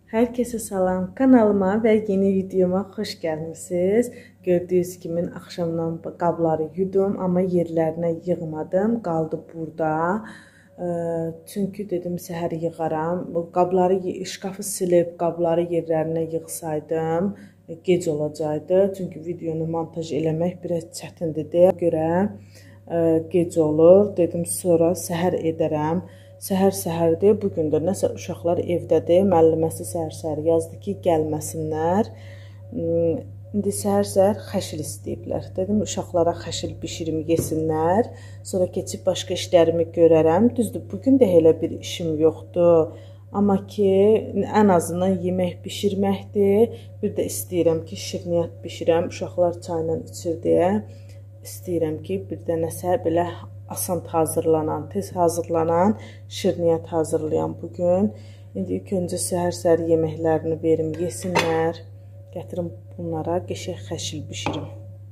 Herkese salam, kanalıma və yeni videoma xoş gəlmisiniz. Gördüyünüz kimi axşamdan qabları yudum, amma yerlərinə yığmadım, qaldı burada. Çünki dedim səhər yığaram. Bu qabları şkafı silib, qabları yerlərinə yığsaydım, gec olacaqdı. Çünki videonu montaj eləmək biraz çətindir deyə görə gec olur. Dedim sonra səhər edərəm. Səhər-səhərdir, bugün də nəsə uşaqlar evdədir, müəlliməsi səhər-səhər yazdı ki, gəlməsinlər. İndi səhər-səhər xəşil istəyiblər. Dedim, uşaqlara xəşil bişirim, yesinlər. Sonra keçib başqa işlərimi görərəm. Düzdür, bugün də elə bir işim yoxdur. Amma ki, ən azından yemək bişirməkdir. Bir də istəyirəm ki, şirniyyat bişirəm, uşaqlar çayla içir deyə. İstəyirəm ki, bir də nəsə belə asan hazırlanan, tez hazırlanan şirniyyat hazırlayam bugün. İndi ilk öncə səhər-səhər yeməklərini verim, yesinlər. Gətirim bunlara qəşəng xəşil bişirim.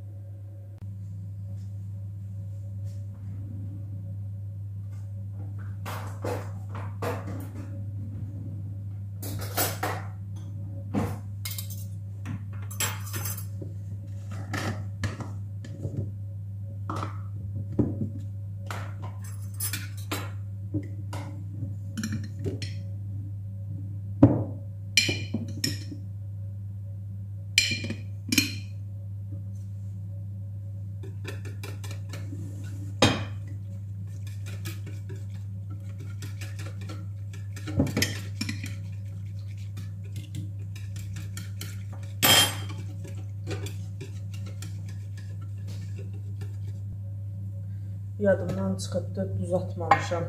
Yadımdan çıxıbdı, duz atmamışam.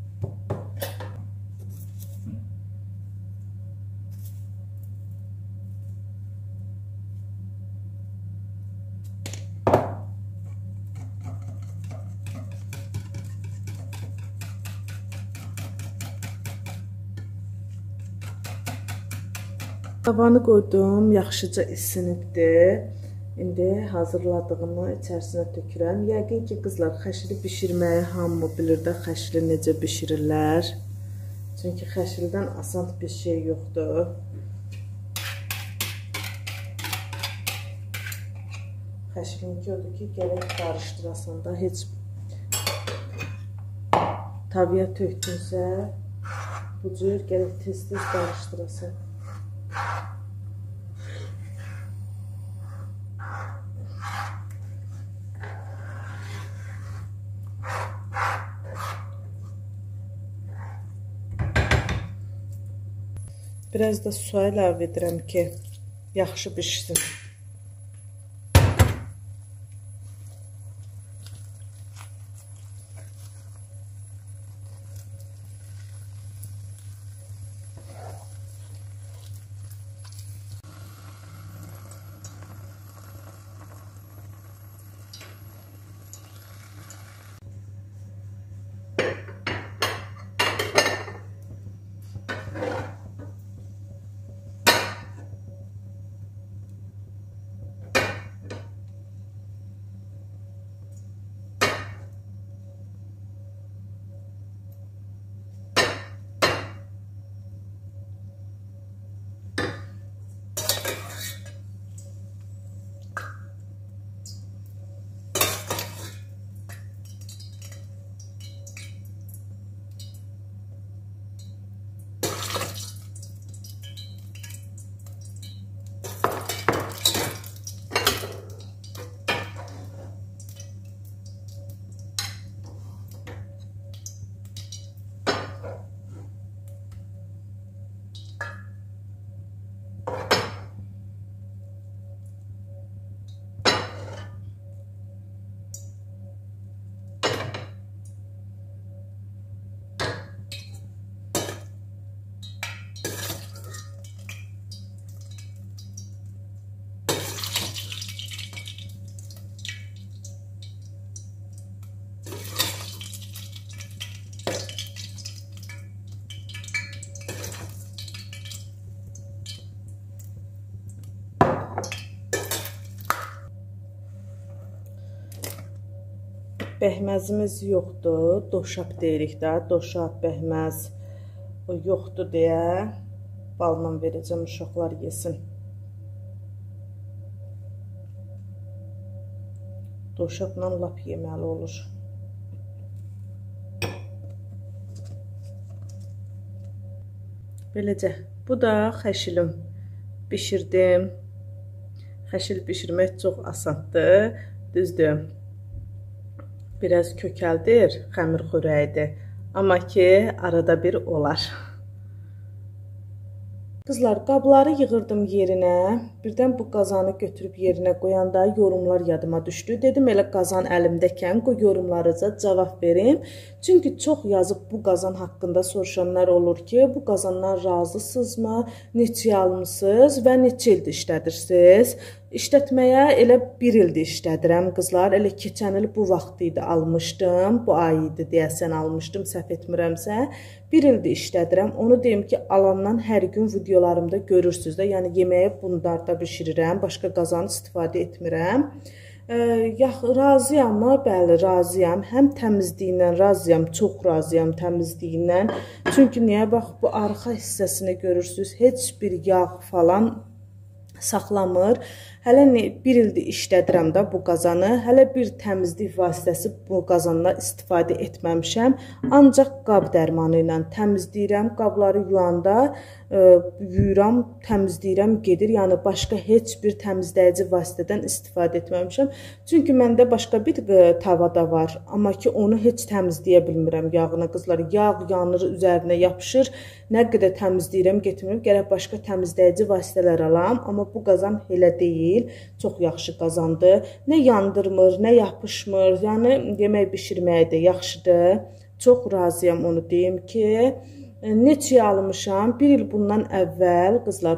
Tavanı qoydum, yaxşıca isinibdi. İndi hazırladığımı içərisinə tökürəm. Yəqin ki, qızlar xəşili bişirməyi hamı bilir də xəşili necə bişirirlər. Çünki xəşildən asan bir şey yoxdur. Xəşilinki odur ki, gərək qarışdırasan da heç tavaya tökdünsə bu cür gərək tez-tez qarışdırasan. Biraz da su əlavə edirəm ki, yaxşı bişsin. Bəhməzimiz yoxdur, doşab deyirik də, doşab, bəhməz yoxdur deyə balla verəcəm, uşaqlar yesin. Doşabla lap yeməli olur. Beləcə, bu da xəşilim. Bişirdim. Xəşil bişirmək çox asandır. Düzdür. Biraz kökəldir, xəmir xörəyidir. Amma ki, arada bir olar. Qızlar, qabları yığırdım yerinə. Birdən bu qazanı götürüb yerinə qoyanda yorumlar yadıma düşdü. Dedim, elə qazan əlimdəkən o yorumlarıca cavab verim. Çünki çox yazıb bu qazan haqqında soruşanlar olur ki, bu qazandan razısınızmı, neçə almısınız və neçə ildir işlədirsiniz? İşlətməyə elə 1 ildir işlədirəm, qızlar. Elə keçən il bu vaxt idi almışdım. Bu ay idi deyəsən almışdım, səhv etmirəmsə. 1 ildir işlədirəm. Onu deyim ki, alandan hər gün videolarımda görürsünüz də. Yəni yeməyi bunlarda bişirirəm. Başqa qazan istifadə etmirəm. Razıyam mı? Bəli, razıyam. Həm təmizliyindən razıyam, çox razıyam təmizliyindən. Çünki niyə? Bax, bu arxa hissəsini görürsünüz. Heç bir yağ falan saxlamır. Hələ 1 ildir işlədirəm də bu qazanı. Hələ bir təmizlik vasitəsi bu qazanda istifadə etməmişəm. Ancaq qab dərmanı ilə təmizləyirəm. Qabları yuyanda yuyuram, təmizləyirəm, gedir. Yəni başqa heç bir təmizləyici vasitədən istifadə etməmişəm. Çünki məndə başqa bir tavada var. Amma ki onu heç təmizləyə bilmirəm yağını, qızlar. Yağ yanır, üzərinə yapışır. Nə qədər təmizləyirəm, getmirəm. Gərək başqa təmizləyici vasitələr alam. Amma bu qazan elə deyil. Çox yaxşı qazandır. Nə yandırmır, nə yapışmır. Yəni yemək bişirməyə də yaxşıdır. Çox razıyam, onu deyim ki. Neçə almışam? 1 il bundan əvvəl qızlar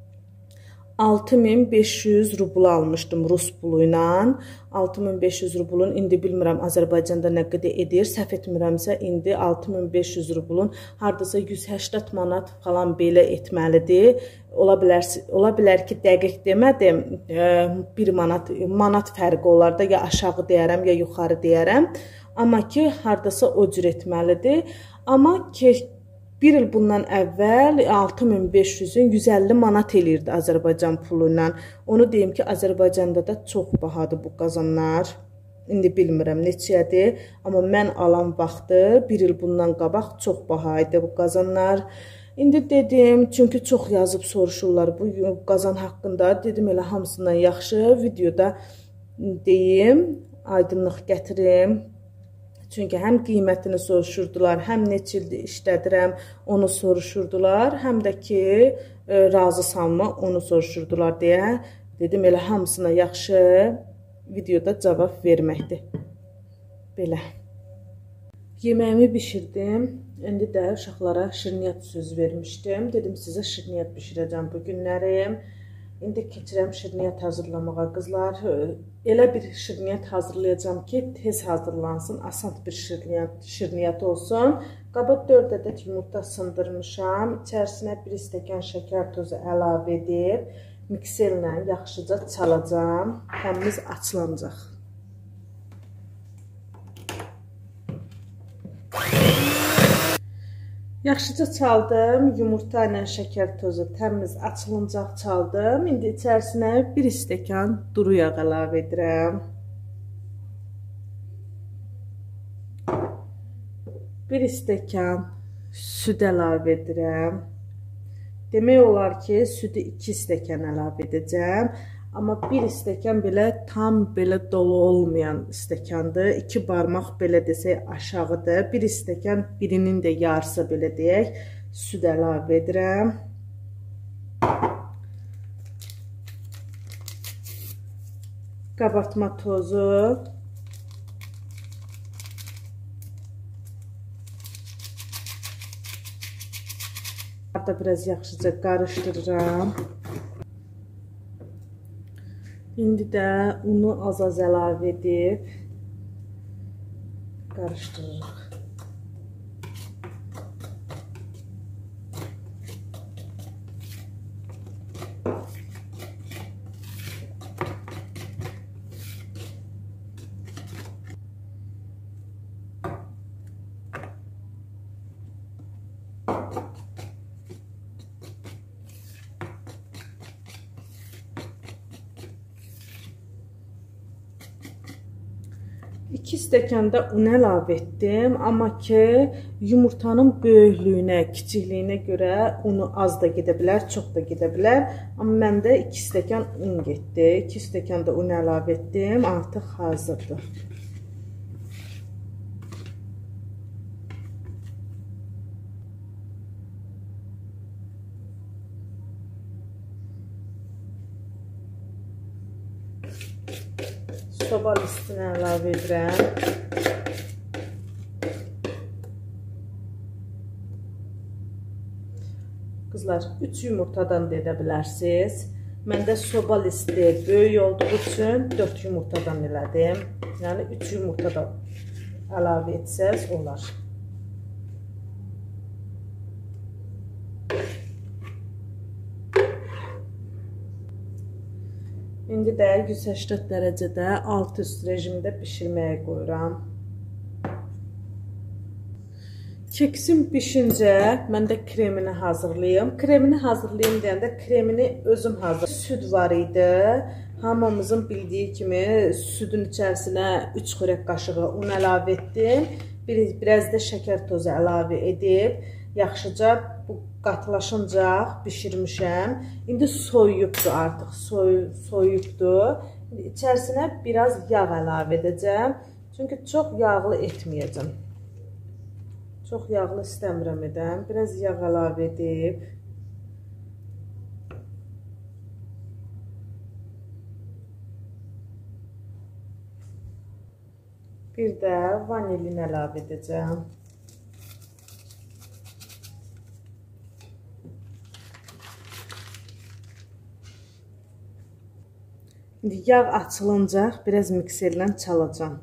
6500 rubl almışdım Rus pulu ilə. 6500 rublun indi bilmirəm Azərbaycanda nə qədər edir. Səhv etmirəmsə indi 6500 rublun hardasa 180 manat falan belə etməlidir. Ola bilər ki, dəqiq demədim. 1 manat fərqi olar da, ya aşağı deyərəm, ya yuxarı deyərəm. Amma ki, hardasa o cür etməlidir. Amma ki, 1 il bundan əvvəl 6500-ün 150 manat eləyirdi Azərbaycan pulu ilə. Onu deyim ki, Azərbaycanda da çox bahadır bu qazanlar. İndi bilmirəm neçədir, amma mən alan vaxtı 1 il bundan qabaq çox baha idi bu qazanlar. İndi dedim, çünki çox yazıb soruşurlar bu qazan haqqında. Dedim, elə hamısından yaxşı videoda deyim, aydınlıq gətirim. Çünki həm qiymətini soruşurdular, həm neçə ildir işlədirəm, onu soruşurdular. Həm də ki, razısanmı, onu soruşurdular deyə. Dedim, elə hamısına yaxşı videoda cavab verməkdir. Belə. Yeməyimi bişirdim. İndi də uşaqlara şirniyyat söz vermişdim. Dedim, sizə şirniyyat bişirəcəm bu günləri. İndi keçirəm şirniyyat hazırlamağa, qızlar. Elə bir şirniyyat hazırlayacağım ki, tez hazırlansın, asan bir şirniyyat olsun. Qaba 4 ədəd yumurta sındırmışam. İçərisinə 1 stəkan şəkər tozu əlavə edib, mikserlə yaxşıca çalacağım. Təmiz açılacaq. Yaxşıca çaldım, yumurta ilə şəkər tozu təmiz açılıncaq çaldım. İndi içərisinə 1 stəkan duru yağ əlavə edirəm. 1 stəkan süd əlavə edirəm. Demək olar ki, südü 2 stəkan əlavə edəcəm. Amma 1 stəkan belə tam belə dolu olmayan stəkandır. 2 barmaq belə desək aşağıdır. 1 stəkan birinin də yarısı belə deyək. Süd əlavə edirəm. Qabartma tozu. Burada biraz yaxşıca qarışdırıram. İndi də unu az-az əlavə edib qarışdırırıq. 2 stəkan da un əlavə etdim, amma ki yumurtanın böyüklüyünə, kiçikliyinə görə unu az da gedə bilər, çox da gedə bilər. Amma məndə 2 stəkan un getdi. 2 stəkan da un əlavə etdim, artıq hazırdır. Soba listinə əlavə edirəm. Qızlar, 3 yumurtadan da edə bilərsiniz. Məndə soba listi böyük olduğu üçün 4 yumurtadan elədim. Yəni 3 yumurta da əlavə etsəz olar. İndi də 180 dərəcədə alt üst rejimdə bişirməyə qoyuram. Keksim bişincə mən də kremini hazırlayım. Kremini hazırlayım deyəndə kremini özüm hazırlayım. Süd var idi. Hamımızın bildiyi kimi südün içərisinə 3 xörək qaşığı un əlavə etdim. Biraz da şəkər tozu əlavə edib yaxşıca bu qatılaşınca bişirmişəm. İndi soyuyubdur artıq. Soyuyubdur. İçərisinə biraz yağ əlavə edəcəm. Çünki çox yağlı etməyəcəm. Çox yağlı istəmirəm edəm. Biraz yağ əlavə edib. Bir də vanilin əlavə edəcəm. İndi yağ açılınca biraz mikserlə çalacağım.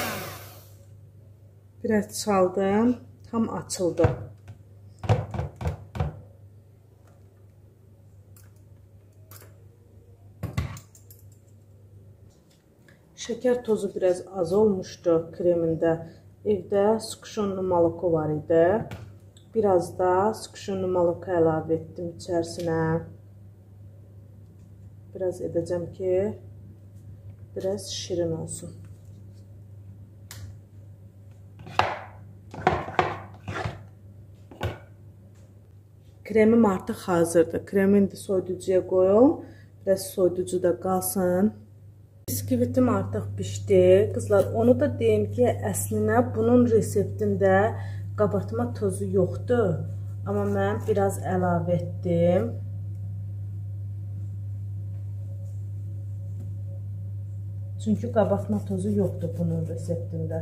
Biraz çaldım. Tam açıldı. Şəkər tozu biraz az olmuşdu kremində. Evdə skuşonlu maloko var idi. Biraz da skuşonlu maloko əlavə etdim içərisinə. Biraz edəcəm ki, biraz şirin olsun. Kremim artıq hazırdır. Kremi indi soyuducuya qoyum. Biraz soyuducuda qalsın. Biskvitim artıq pişdi. Qızlar, onu da deyim ki, əslinə bunun reseptində qabartma tozu yoxdur. Amma mən biraz əlavə etdim. Çünki qabartma tozu yoxdur bunun reseptində.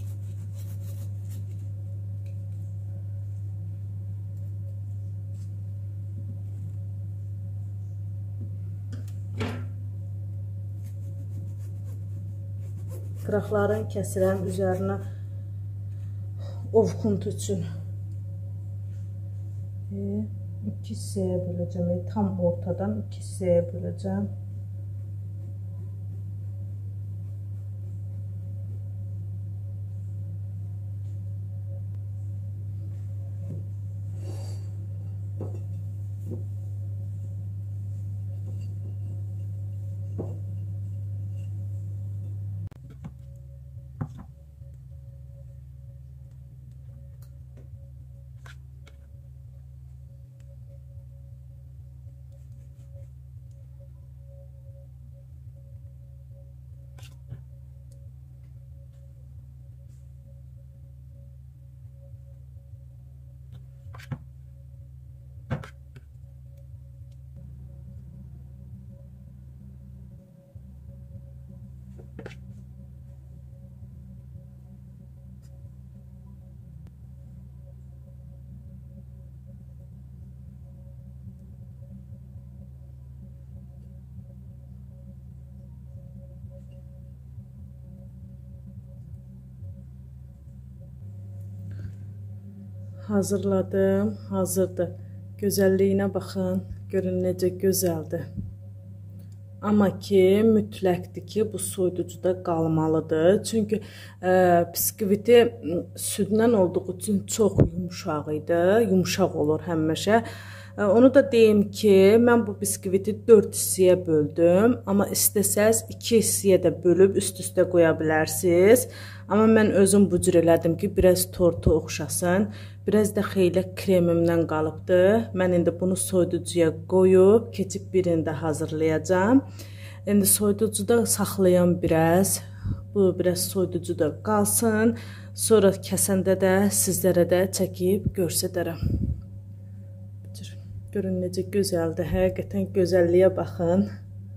Qıraqlarını kəsirəm üzərinə ovxuntu üçün. 2 hissəyə böləcəm. Tam ortadan 2 hissəyə böləcəm. Hazırladım, hazırdır. Gözəlliyinə baxın, görün necə gözəldir. Amma ki, mütləqdir ki, bu soyuducuda qalmalıdır. Çünki biskviti südlə olduğu üçün çox yumuşaq idi. Yumuşaq olur həmişə. Onu da deyim ki, mən bu biskviti 4 hissəyə böldüm. Amma istəsəz 2 hissəyə də bölüb üst-üstə qoya bilərsiniz. Amma mən özüm bu cür elədim ki, biraz tortu oxşasın. Biraz da xeyli kremimdən qalıbdı. Mən indi bunu soyuducuya qoyub, keçib birini də hazırlayacağım. İndi soyuducuda saxlayam biraz. Bu biraz soyuducuda qalsın. Sonra kəsəndə də sizlərə də çəkib göstərərəm. Görün necə gözəldir. Həqiqətən gözəlliyə baxın.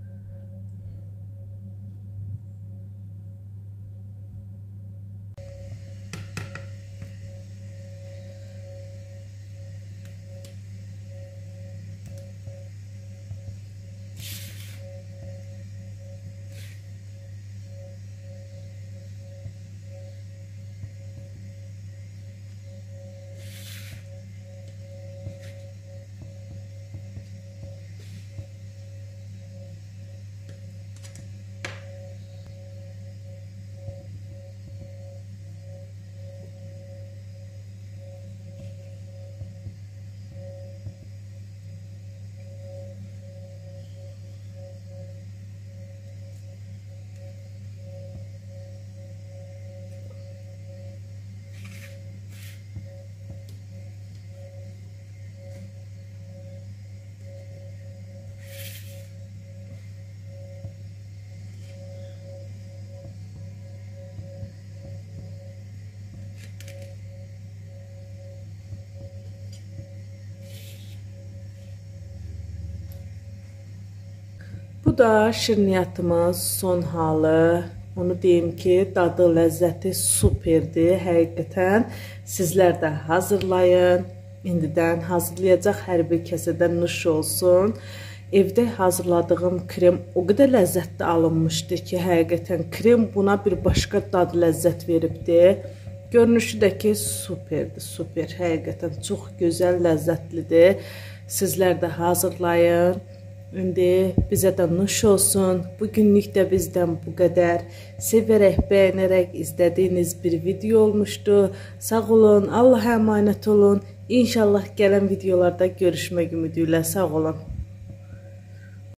Bu da şirniyyatımız son halı. Onu deyim ki, dadı, ləzzəti superdir. Həqiqətən sizlər də hazırlayın. İndidən hazırlayacaq hər bir kəsədən nuş olsun. Evdə hazırladığım krem o qədər ləzzətli alınmışdı ki, həqiqətən krem buna bir başqa dad, ləzzət veribdi. Görünüşü də ki, superdir, super. Həqiqətən çox gözəl, ləzzətlidir. Sizlər də hazırlayın. İndi bizə də nuş olsun. Bugünlük də bizdən bu qədər. Sevərək, bəyənərək izlədiyiniz bir video olmuşdu. Sağ olun, Allah'a əmanət olun. İnşallah gələn videolarda görüşmək ümidi ilə sağ olun.